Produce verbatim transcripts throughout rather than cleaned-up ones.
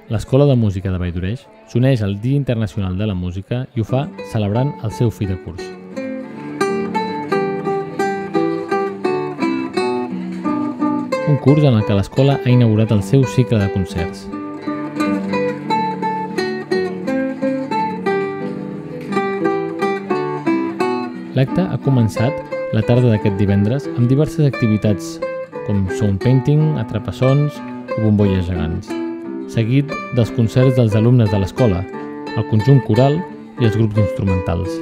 l'Escola de Música de Valldoreix s'uneix al Dia Internacional de la Música i ho fa celebrant el seu fi de curs. Un curs en el que l'escola ha inaugurat el seu cicle de concerts. L'acte ha començat la tarda d'aquest divendres amb diverses activitats com sound painting, atrapasons o bombolles gegants, seguit dels concerts dels alumnes de l'escola, el conjunt coral i els grups instrumentals.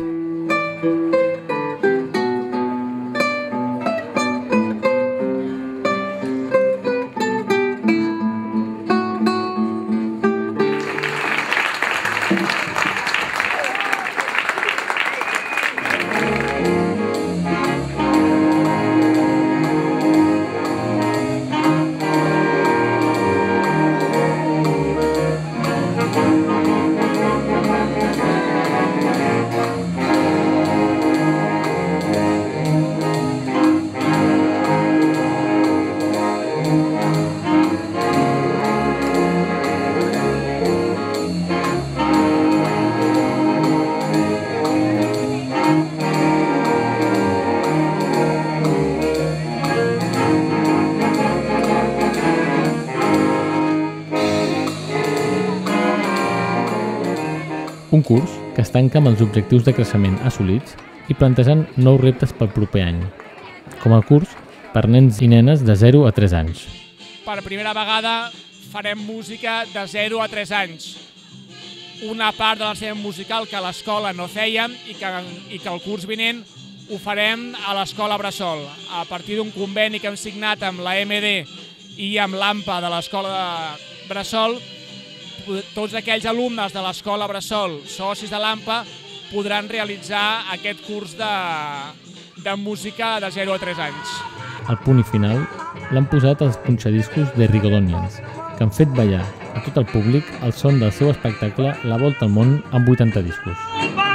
Un curs que es tanca amb els objectius de creixement assolits i plantejant nous reptes pel proper any, com el curs per nens i nenes de zero a tres anys. Per primera vegada farem música de zero a tres anys. Una part de l'ensenyament musical que a l'escola no fèiem i que, i que el curs vinent ho farem a l'escola Bressol. A partir d'un conveni que hem signat amb la M D i amb l'AMPA de l'escola de Bressol, tots aquells alumnes de l'escola Bressol, socis de l'AMPA, podran realitzar aquest curs de, de música de zero a tres anys. Al punt i final l'han posat els punxadiscos de Rigodonians, que han fet ballar a tot el públic el son del seu espectacle La Volta al Món amb vuitanta discos.